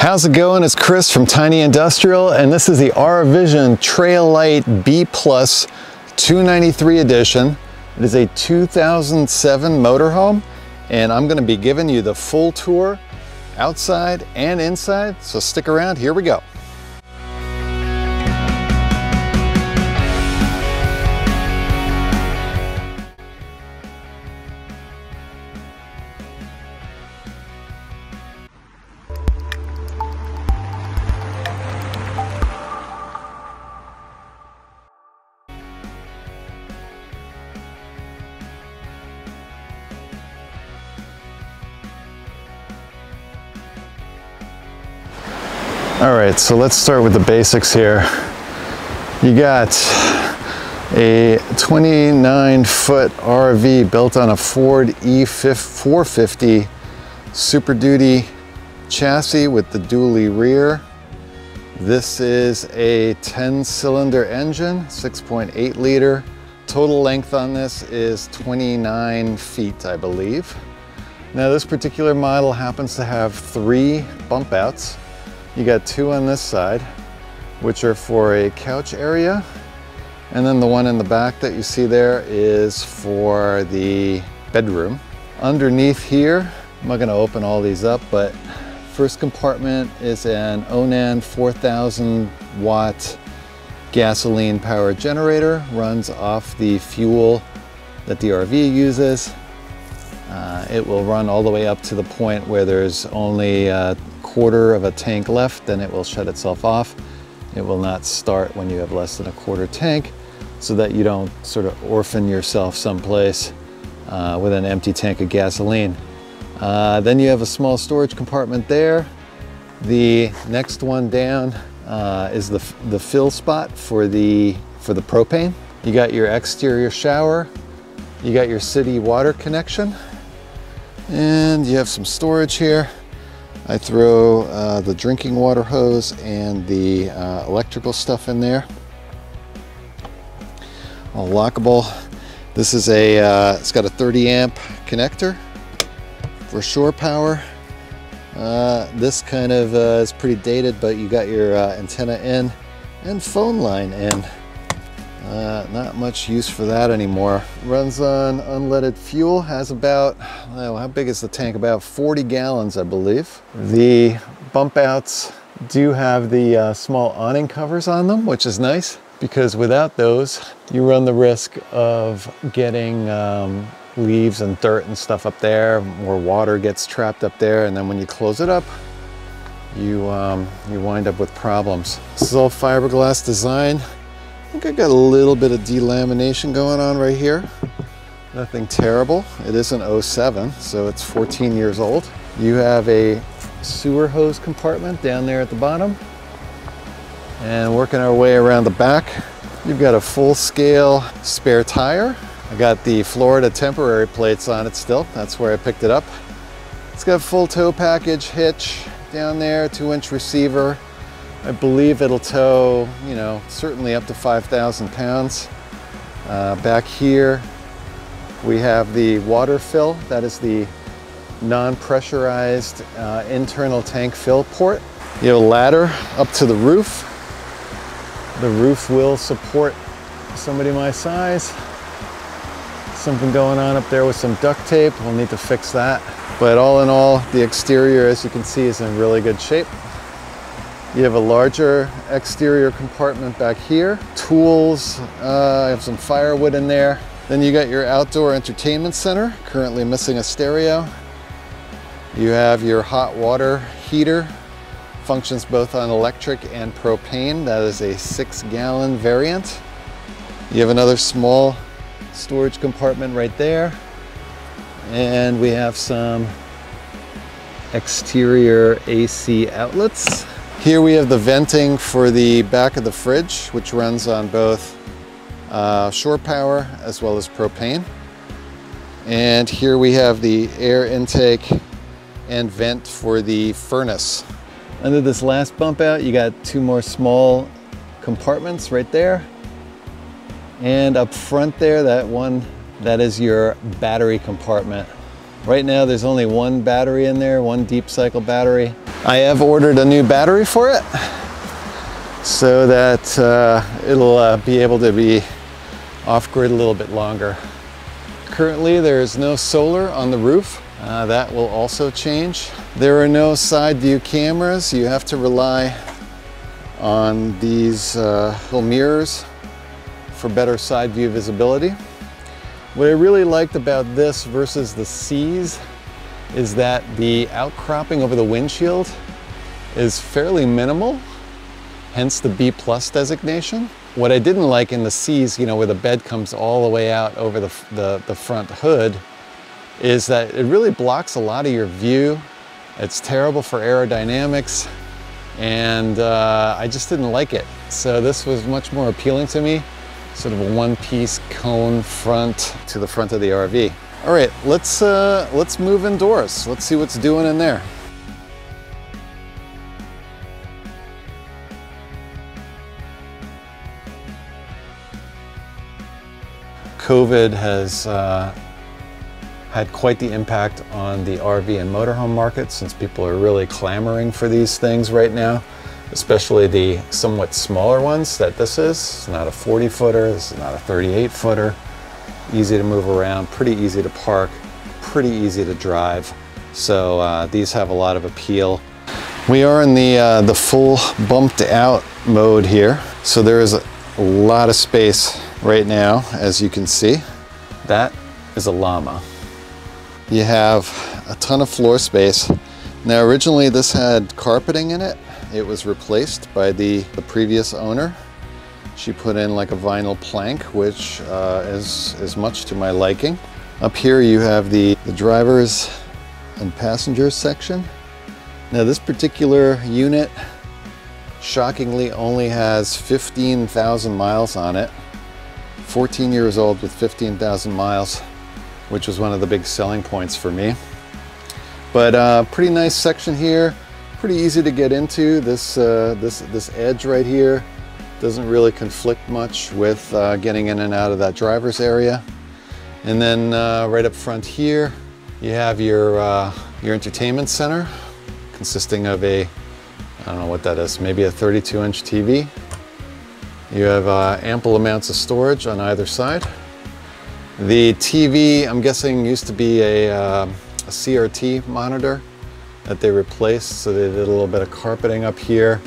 How's it going? It's Chris from Tiny Industrial, and this is the R-Vision trail-lite B Plus 293 edition. It is a 2007 motorhome, and I'm going to be giving you the full tour outside and inside, so stick around. Here we go. All right, so let's start with the basics here. You got a 29-foot RV built on a Ford E450 Super Duty chassis with the dually rear. This is a 10-cylinder engine, 6.8 liter. Total length on this is 29 feet, I believe. Now, this particular model happens to have 3 bump outs. You got 2 on this side, which are for a couch area. And then the one in the back that you see there is for the bedroom. Underneath here, I'm not gonna open all these up, but first compartment is an Onan 4,000 watt gasoline powered generator, runs off the fuel that the RV uses. It will run all the way up to the point where there's only a quarter of a tank left, then it will shut itself off. It will not start when you have less than a quarter tank, so that you don't sort of orphan yourself someplace with an empty tank of gasoline. Then you have a small storage compartment there. The next one down is the fill spot for the propane. You got your exterior shower. You got your city water connection. And you have some storage here. I throw the drinking water hose and the electrical stuff in there. All lockable. This is it's got a 30 amp connector for shore power. This kind of is pretty dated, but you got your antenna in and phone line in. Not much use for that anymore. Runs on unleaded fuel, has about, how big is the tank? About 40 gallons, I believe. The bump outs do have the small awning covers on them, which is nice, because without those, you run the risk of getting leaves and dirt and stuff up there, or water gets trapped up there, and then when you close it up, you wind up with problems. This is all fiberglass design. I think I got a little bit of delamination going on right here. Nothing terrible. It is an 07, so it's 14 years old. You have a sewer hose compartment down there at the bottom. And working our way around the back, you've got a full-scale spare tire. I got the Florida temporary plates on it still. That's where I picked it up. It's got full tow package, hitch down there, 2-inch receiver. I believe it'll tow, you know, certainly up to 5,000 pounds. Back here, we have the water fill. That is the non-pressurized internal tank fill port. You have a ladder up to the roof. The roof will support somebody my size. Something going on up there with some duct tape. We'll need to fix that. But all in all, the exterior, as you can see, is in really good shape. You have a larger exterior compartment back here. Tools, I have some firewood in there. Then you got your outdoor entertainment center, currently missing a stereo. You have your hot water heater, functions both on electric and propane. That is a 6-gallon variant. You have another small storage compartment right there. And we have some exterior AC outlets. Here we have the venting for the back of the fridge, which runs on both shore power as well as propane. And here we have the air intake and vent for the furnace. Under this last bump out, you got 2 more small compartments right there. And up front there, that is your battery compartment. Right now there's only one battery in there, one deep cycle battery. I have ordered a new battery for it so that it'll be able to be off-grid a little bit longer. Currently there's no solar on the roof. That will also change. There are no side view cameras. You have to rely on these little mirrors for better side view visibility. What I really liked about this versus the C's is that the outcropping over the windshield is fairly minimal, hence the B+ designation. What I didn't like in the C's, you know, where the bed comes all the way out over the front hood, is that it really blocks a lot of your view. It's terrible for aerodynamics, and I just didn't like it. So this was much more appealing to me, sort of a one-piece cone front to the front of the RV. All right, let's move indoors. Let's see what's doing in there. COVID has had quite the impact on the RV and motorhome market, since people are really clamoring for these things right now, especially the somewhat smaller ones that this is. It's not a 40-footer, this is not a 38-footer. Easy to move around, pretty easy to park, pretty easy to drive. So these have a lot of appeal. We are in the full bumped out mode here. So there is a lot of space right now, as you can see. That is a llama. You have a ton of floor space. Now originally this had carpeting in it. It was replaced by the previous owner. She put in like a vinyl plank, which is much to my liking. Up here you have the driver's and passenger section. Now this particular unit shockingly only has 15,000 miles on it. 14 years old with 15,000 miles, which was one of the big selling points for me. But pretty nice section here, pretty easy to get into. This edge right here doesn't really conflict much with getting in and out of that driver's area. And then right up front here, you have your entertainment center, consisting of I don't know what that is, maybe a 32-inch TV. You have ample amounts of storage on either side. The TV, I'm guessing, used to be a CRT monitor that they replaced, so they did a little bit of carpeting up here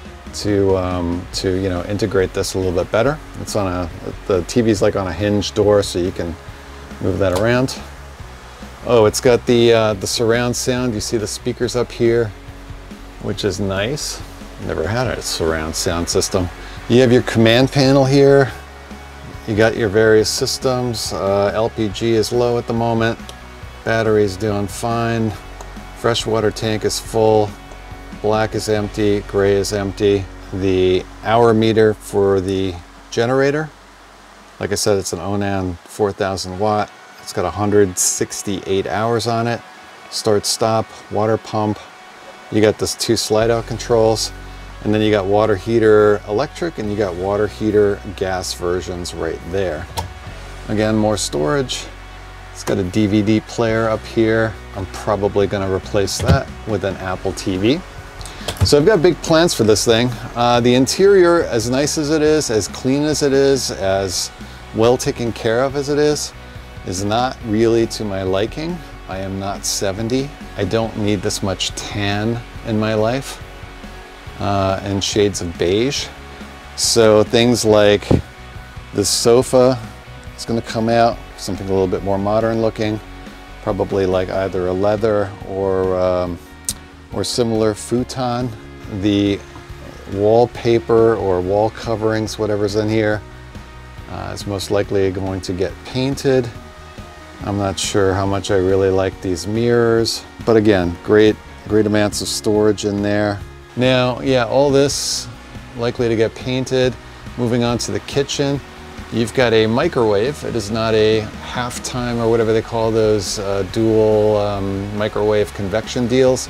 to you know, integrate this a little bit better. It's on the TV's like on a hinge door, so you can move that around. Oh, it's got the surround sound. You see the speakers up here, which is nice. Never had a surround sound system. You have your command panel here. You got your various systems. LPG is low at the moment. Battery's doing fine. Freshwater tank is full. Black is empty, gray is empty. The hour meter for the generator, like I said, it's an Onan 4000 watt. It's got 168 hours on it. Start, stop, water pump. You got this 2 slide out controls. And then you got water heater electric, and you got water heater gas versions right there. Again, more storage. It's got a DVD player up here. I'm probably gonna replace that with an Apple TV. So I've got big plans for this thing. The interior, as nice as it is, as clean as it is, as well taken care of as it is not really to my liking. I am not 70. I don't need this much tan in my life. And shades of beige. So things like this sofa is going to come out, something a little bit more modern looking, probably like either a leather or similar futon. The wallpaper or wall coverings, whatever's in here, is most likely going to get painted. I'm not sure how much I really like these mirrors, but again, great amounts of storage in there. Now, yeah, all this likely to get painted. Moving on to the kitchen, you've got a microwave. It is not a half-time or whatever they call those dual microwave convection deals,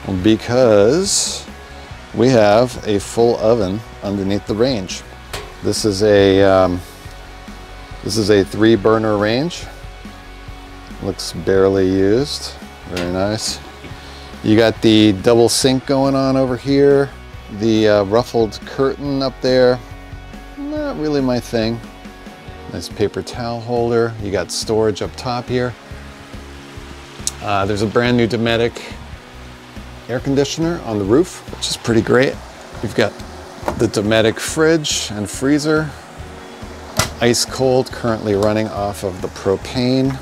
because we have a full oven underneath the range. This is a 3-burner range, Looks barely used. Very nice. You got the double sink going on over here. The ruffled curtain up there, not really my thing. Nice paper towel holder. You got storage up top here. There's a brand new Dometic air conditioner on the roof, which is pretty great. You've got the Dometic fridge and freezer. Ice cold, currently running off of the propane.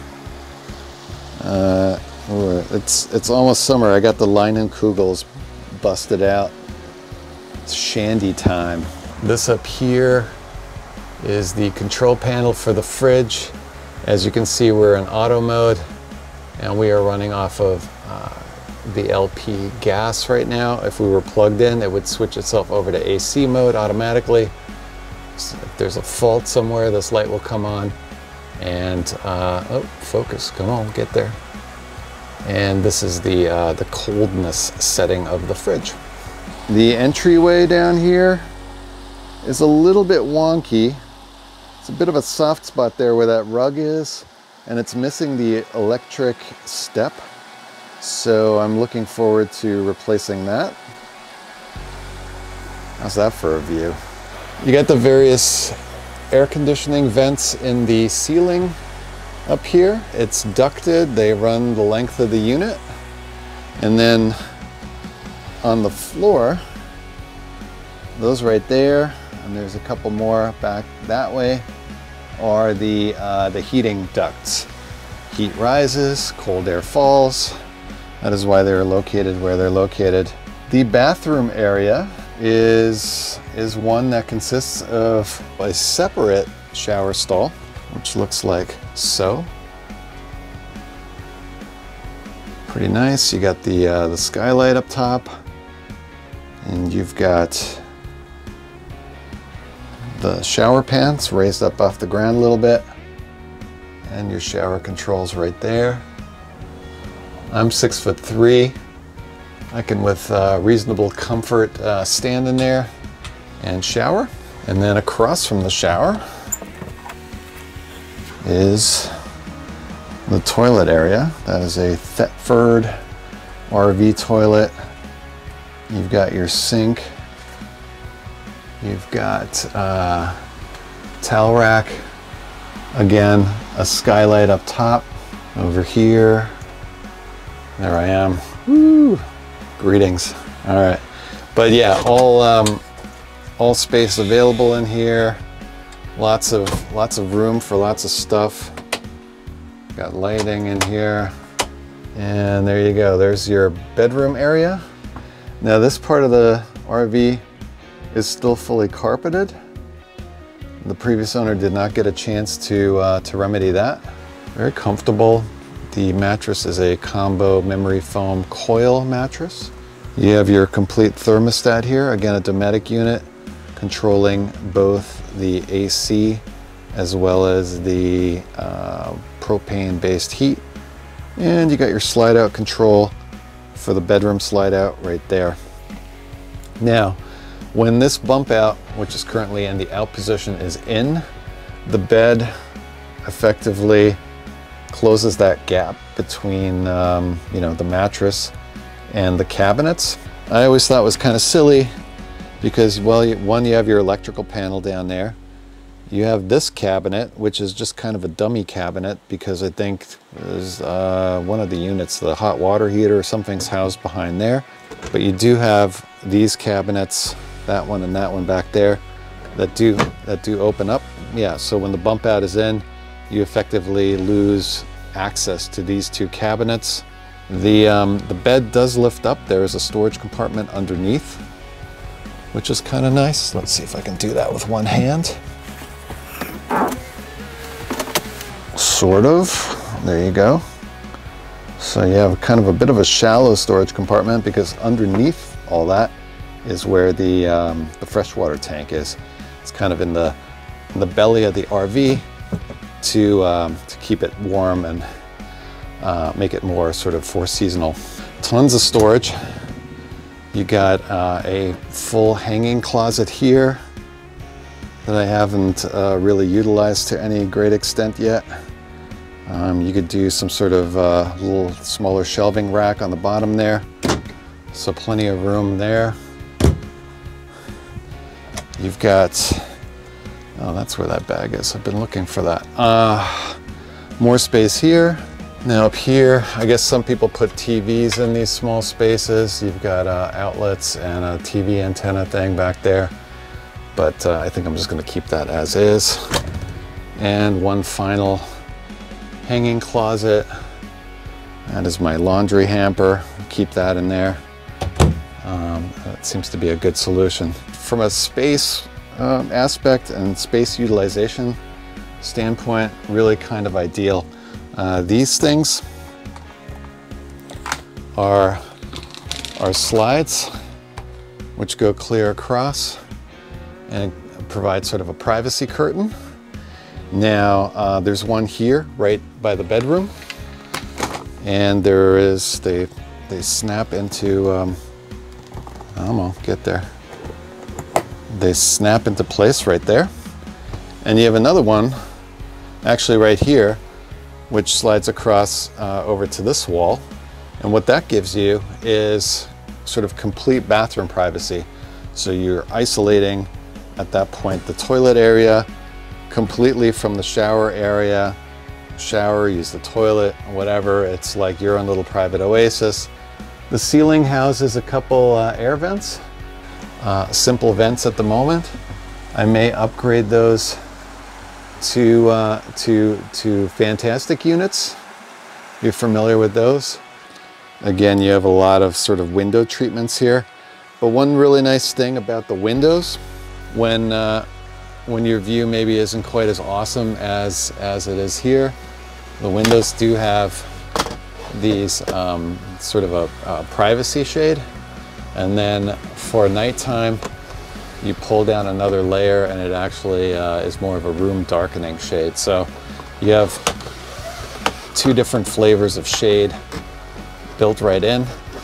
It's almost summer. I got the Leinenkugels busted out. It's shandy time. This up here is the control panel for the fridge. As you can see, we're in auto mode and we are running off of the LP gas right now. If we were plugged in, it would switch itself over to AC mode automatically. So if there's a fault somewhere, this light will come on. And oh, focus, come on, get there. And this is the coldness setting of the fridge. The entryway down here is a little bit wonky. It's a bit of a soft spot there where that rug is, and it's missing the electric step. So I'm looking forward to replacing that. How's that for a view? You got the various air conditioning vents in the ceiling up here. It's ducted, they run the length of the unit. And then on the floor, those right there, and there's a couple more back that way, are the heating ducts. Heat rises, cold air falls. That is why they're located where they're located. The bathroom area is one that consists of a separate shower stall, which looks like so. Pretty nice. You got the skylight up top, and you've got the shower pans raised up off the ground a little bit, and your shower controls right there. I'm 6'3". I can with reasonable comfort stand in there and shower. And then across from the shower is the toilet area. That is a Thetford RV toilet. You've got your sink. You've got towel rack. Again, a skylight up top. Over here. There I am. Woo! Greetings. All right. But yeah, all space available in here. Lots of room for lots of stuff. Got lighting in here. And there you go. There's your bedroom area. Now this part of the RV is still fully carpeted. The previous owner did not get a chance to remedy that. Very comfortable. The mattress is a combo memory foam coil mattress. You have your complete thermostat here. Again, a Dometic unit controlling both the AC as well as the propane-based heat. And you got your slide-out control for the bedroom slide-out right there. Now, when this bump out, which is currently in the out position, is in, the bed effectively closes that gap between the mattress and the cabinets. I always thought it was kind of silly because, well, one, you have your electrical panel down there. You have this cabinet, which is just kind of a dummy cabinet because I think there's one of the units, the hot water heater or something's housed behind there. But you do have these cabinets, that one and that one back there, that do open up. Yeah, so when the bump out is in, you effectively lose access to these two cabinets. The bed does lift up. There is a storage compartment underneath, which is kind of nice. Let's see if I can do that with one hand. Sort of. There you go. So you have kind of a bit of a shallow storage compartment because underneath all that is where the freshwater tank is. It's kind of in the belly of the RV to keep it warm and make it more sort of seasonal. Tons of storage. You got a full hanging closet here that I haven't really utilized to any great extent yet. You could do some sort of little smaller shelving rack on the bottom there. So plenty of room there. You've got, oh, that's where that bag is. I've been looking for that. More space here. Now up here, I guess some people put TVs in these small spaces. You've got outlets and a TV antenna thing back there. But I think I'm just gonna keep that as is. And one final hanging closet. That is my laundry hamper. Keep that in there. That seems to be a good solution. From a space aspect and space utilization standpoint, really kind of ideal. These things are slides which go clear across and provide sort of a privacy curtain. Now there's one here right by the bedroom, and there is, they snap into, I don't know, get there. They snap into place right there. And you have another one actually right here, which slides across over to this wall. And what that gives you is sort of complete bathroom privacy. So you're isolating at that point the toilet area completely from the shower area. Shower, use the toilet, whatever. It's like your own little private oasis. The ceiling houses a couple air vents, simple vents at the moment. I may upgrade those to fantastic units. You're familiar with those? Again, you have a lot of sort of window treatments here. But one really nice thing about the windows, when your view maybe isn't quite as awesome as it is here, the windows do have these sort of a privacy shade. And then for nighttime, you pull down another layer and it actually is more of a room darkening shade. So you have two different flavors of shade built right in.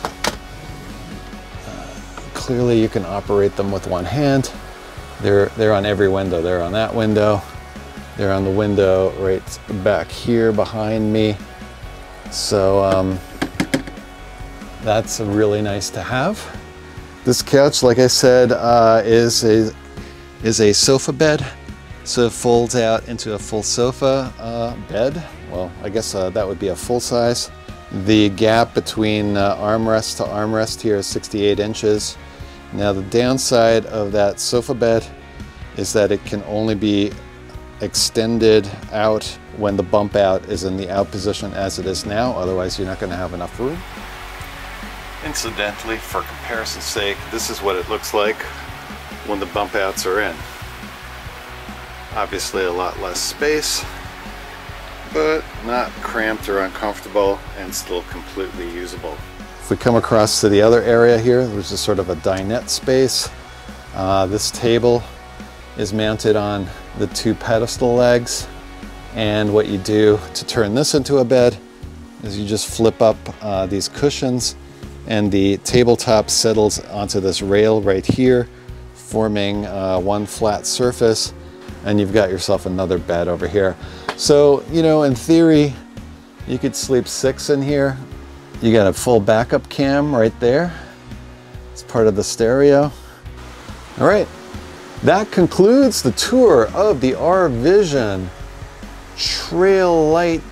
Clearly you can operate them with one hand. They're on every window. They're on that window. They're on the window right back here behind me. So that's really nice to have. This couch, like I said, is a sofa bed. So it folds out into a full sofa bed. Well, I guess that would be a full size. The gap between armrest to armrest here is 68 inches. Now the downside of that sofa bed is that it can only be extended out when the bump out is in the out position as it is now. Otherwise you're not going to have enough room. Incidentally, for comparison's sake, this is what it looks like when the bump outs are in. Obviously a lot less space, but not cramped or uncomfortable, and still completely usable. If we come across to the other area here, there's a sort of a dinette space. This table is mounted on the two pedestal legs, and what you do to turn this into a bed is you just flip up these cushions, and the tabletop settles onto this rail right here, forming one flat surface, and you've got yourself another bed over here. So, you know, in theory, you could sleep 6 in here. You got a full backup cam right there. It's part of the stereo. All right, that concludes the tour of the R-Vision trail-lite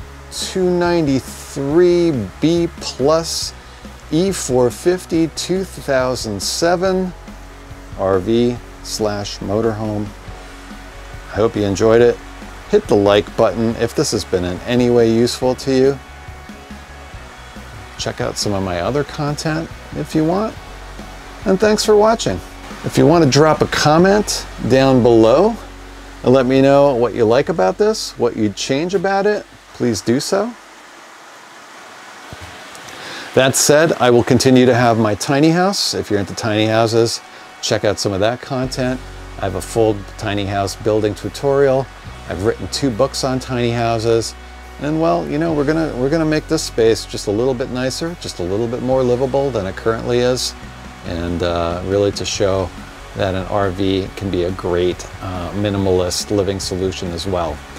293 B Plus E450 2007 RV/motorhome. I hope you enjoyed it. Hit the like button if this has been in any way useful to you. Check out some of my other content if you want. And thanks for watching. If you want to drop a comment down below and let me know what you like about this, what you'd change about it, please do so. That said, I will continue to have my tiny house. If you're into tiny houses, check out some of that content. I have a full tiny house building tutorial. I've written 2 books on tiny houses. And well, you know, we're gonna make this space just a little bit nicer, just a little bit more livable than it currently is, and really to show that an RV can be a great minimalist living solution as well.